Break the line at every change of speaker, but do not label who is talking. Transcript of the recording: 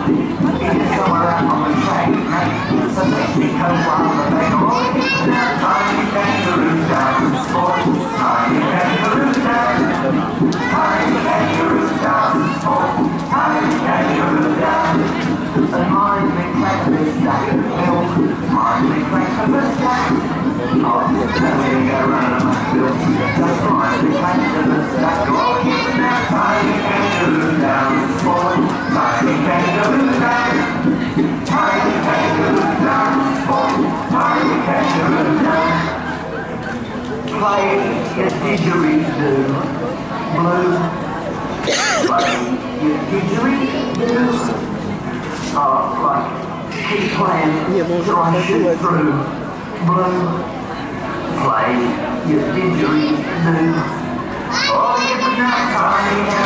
somewhere out on the track, mate. So Mexico while the big boy gets down. Tiny kangaroo down. Sport. Tiny kangaroo down. Tiny kangaroo down. Sport. Tiny kangaroo down. And mind me crack of this stack of milk. Mind me crack of the stack. Oh, let me go round my field. Just mind me crack of the stack. Oh, get down. Tiny kangaroo down. Sport. Tiny kangaroo down. Tiny kangaroo down. Sport. Tiny kangaroo down. Play your didgeridoo. Blue. Play your didgeridoo. Like, keep playing, try and shoot through. Blue, play your didgeridoo. Oh, you're now tiny